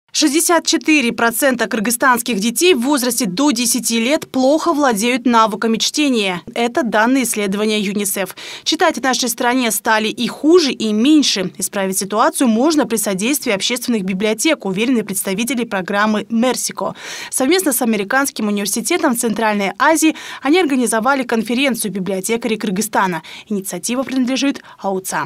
64% кыргызстанских детей в возрасте до 10 лет плохо владеют навыками чтения. Это данные исследования ЮНИСЕФ. Читать в нашей стране стали и хуже, и меньше. Исправить ситуацию можно при содействии общественных библиотек, уверены представители программы «Мерсико». Совместно с Американским университетом в Центральной Азии они организовали конференцию библиотекарей Кыргызстана. Инициатива принадлежит АУЦА.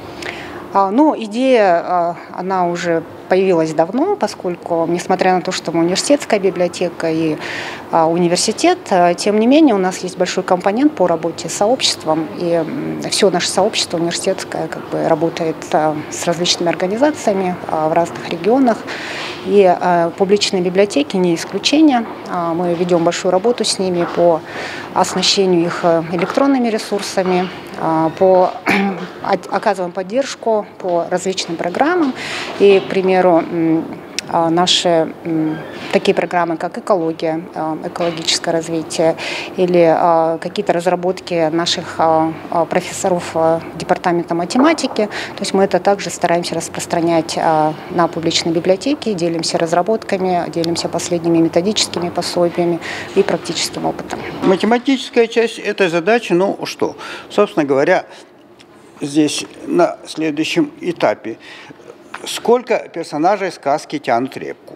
Идея, она уже появилась давно, поскольку, несмотря на то, что мы университетская библиотека и университет, тем не менее у нас есть большой компонент по работе с сообществом, и все наше сообщество университетское работает с различными организациями в разных регионах, и публичные библиотеки не исключение. Мы ведем большую работу с ними по оснащению их электронными ресурсами, оказываем поддержку по различным программам. И, к примеру, наши такие программы, как экология, экологическое развитие или какие-то разработки наших профессоров департамента математики. То есть мы это также стараемся распространять на публичные библиотеки, делимся разработками, делимся последними методическими пособиями и практическим опытом. Математическая часть этой задачи, собственно говоря, здесь на следующем этапе. Сколько персонажей сказки тянут репку?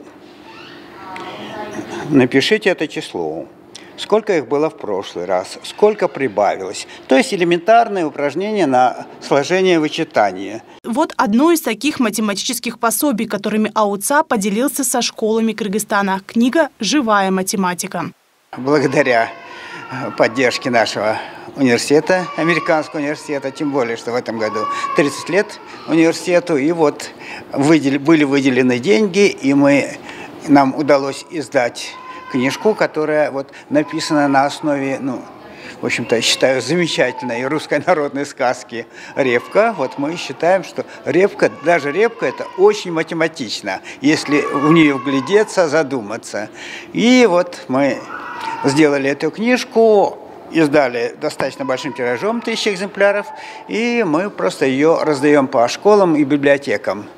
Напишите это число. Сколько их было в прошлый раз? Сколько прибавилось? То есть элементарные упражнения на сложение вычитания. Вот одно из таких математических пособий, которыми АУЦА поделился со школами Кыргызстана. Книга «Живая математика». Благодаря поддержке нашего университета, Американского университета, тем более, что в этом году 30 лет университету, и вот были выделены деньги, и нам удалось издать книжку, которая написана на основе, в общем-то, считаю, замечательной русской народной сказки «Репка». Мы считаем, что даже репка – это очень математично, если в нее вглядеться, задуматься. И мы сделали эту книжку, издали достаточно большим тиражом, 1000 экземпляров, и мы просто ее раздаем по школам и библиотекам.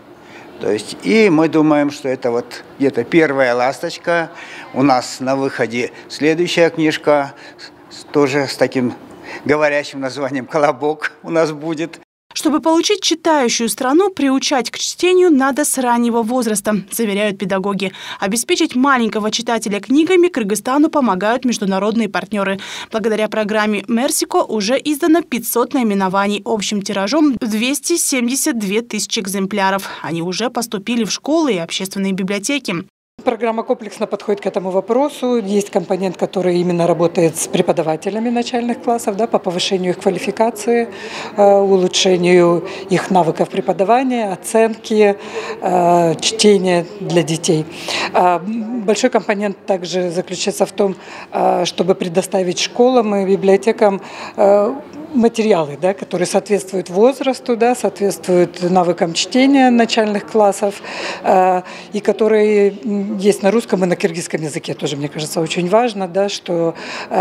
И мы думаем, что это где-то первая ласточка. У нас на выходе следующая книжка, тоже с таким говорящим названием «Колобок» у нас будет. Чтобы получить читающую страну, приучать к чтению надо с раннего возраста, заверяют педагоги. Обеспечить маленького читателя книгами Кыргызстану помогают международные партнеры. Благодаря программе «Мерсико» уже издано 500 наименований общим тиражом 272 тысячи экземпляров. Они уже поступили в школы и общественные библиотеки. Программа комплексно подходит к этому вопросу. Есть компонент, который именно работает с преподавателями начальных классов, по повышению их квалификации, улучшению их навыков преподавания, оценки, чтения для детей. Большой компонент также заключается в том, чтобы предоставить школам и библиотекам материалы, которые соответствуют возрасту, соответствуют навыкам чтения начальных классов, и которые есть на русском и на киргизском языке. Тоже, мне кажется, очень важно, что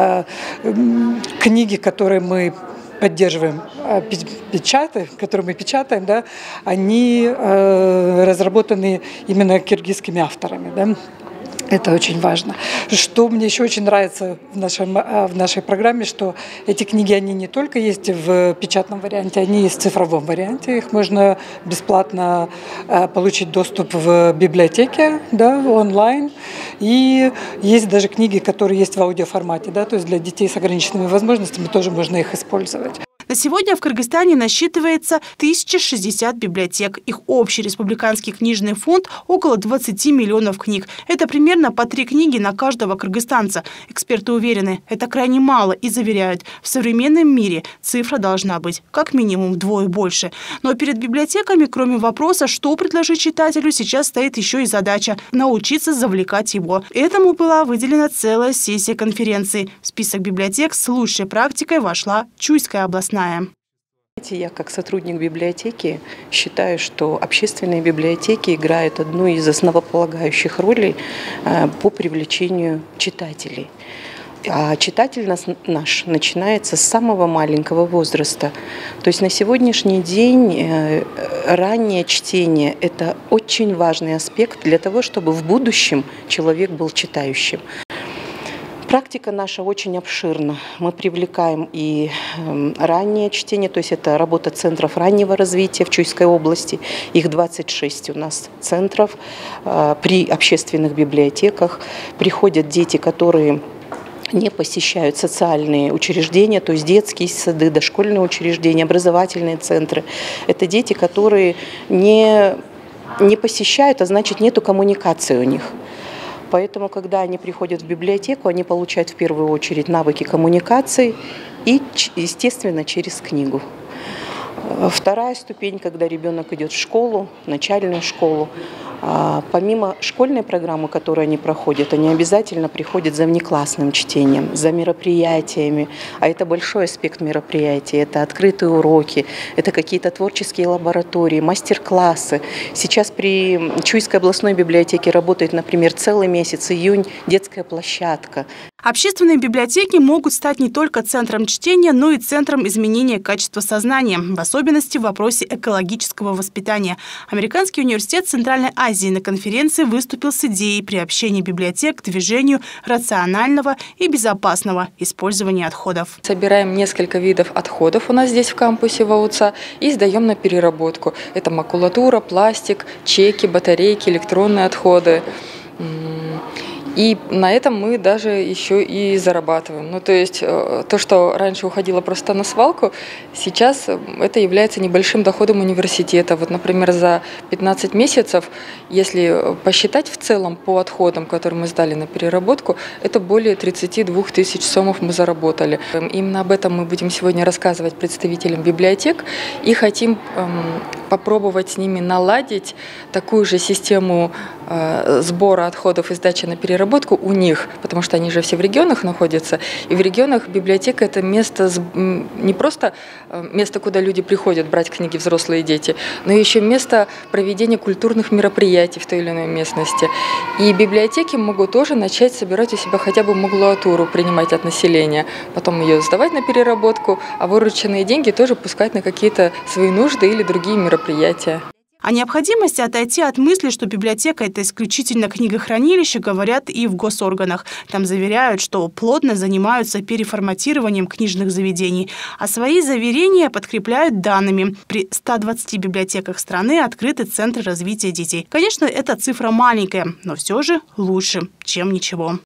книги, которые мы поддерживаем, которые мы печатаем, они разработаны именно киргизскими авторами. Это очень важно. Что мне еще очень нравится в нашей программе, что эти книги, они не только есть в печатном варианте, они есть в цифровом варианте. Их можно бесплатно получить доступ в библиотеке, онлайн. И есть даже книги, которые есть в аудиоформате, то есть для детей с ограниченными возможностями тоже можно их использовать. На сегодня в Кыргызстане насчитывается 1060 библиотек. Их общий республиканский книжный фонд около 20 миллионов книг. Это примерно по 3 книги на каждого кыргызстанца. Эксперты уверены, это крайне мало и заверяют, в современном мире цифра должна быть как минимум вдвое больше. Но перед библиотеками, кроме вопроса, что предложить читателю, сейчас стоит еще и задача – научиться завлекать его. Этому была выделена целая сессия конференции. В список библиотек с лучшей практикой вошла Чуйская областная. Я как сотрудник библиотеки считаю, что общественные библиотеки играют одну из основополагающих ролей по привлечению читателей. А читатель наш начинается с самого маленького возраста. То есть на сегодняшний день раннее чтение – это очень важный аспект для того, чтобы в будущем человек был читающим. Практика наша очень обширна. Мы привлекаем и раннее чтение, то есть это работа центров раннего развития в Чуйской области. Их 26 у нас центров при общественных библиотеках. Приходят дети, которые не посещают социальные учреждения, то есть детские сады, дошкольные учреждения, образовательные центры. Это дети, которые не посещают, а значит, нету коммуникации у них. Поэтому, когда они приходят в библиотеку, они получают в первую очередь навыки коммуникации и, естественно, через книгу. Вторая ступень, когда ребенок идет в школу, начальную школу, помимо школьной программы, которую они проходят, они обязательно приходят за внеклассным чтением, за мероприятиями. А это большой аспект мероприятий. Это открытые уроки, это какие-то творческие лаборатории, мастер-классы. Сейчас при Чуйской областной библиотеке работает, например, целый месяц, июнь, детская площадка. Общественные библиотеки могут стать не только центром чтения, но и центром изменения качества сознания, в особенности в вопросе экологического воспитания. Американский университет Центральной Азии на конференции выступил с идеей приобщения библиотек к движению рационального и безопасного использования отходов. Собираем несколько видов отходов у нас здесь в кампусе в АУЦА и сдаем на переработку. Это макулатура, пластик, чеки, батарейки, электронные отходы. И на этом мы даже еще и зарабатываем. Ну, то есть то, что раньше уходило просто на свалку, сейчас это является небольшим доходом университета. Вот, например, за 15 месяцев, если посчитать в целом по отходам, которые мы сдали на переработку, это более 32 тысяч сомов мы заработали. Именно об этом мы будем сегодня рассказывать представителям библиотек и хотим попробовать с ними наладить такую же систему сбора отходов и сдачи на переработку у них, потому что они же все в регионах находятся. И в регионах библиотека – это место, не просто место, куда люди приходят брать книги, взрослые и дети, но еще место проведения культурных мероприятий в той или иной местности. И библиотеки могут тоже начать собирать у себя хотя бы макулатуру, принимать от населения, потом ее сдавать на переработку, а вырученные деньги тоже пускать на какие-то свои нужды или другие мероприятия. О необходимости отойти от мысли, что библиотека – это исключительно книгохранилище, говорят и в госорганах. Там заверяют, что плотно занимаются переформатированием книжных заведений. А свои заверения подкрепляют данными. При 120 библиотеках страны открыты центры развития детей. Конечно, эта цифра маленькая, но все же лучше, чем ничего.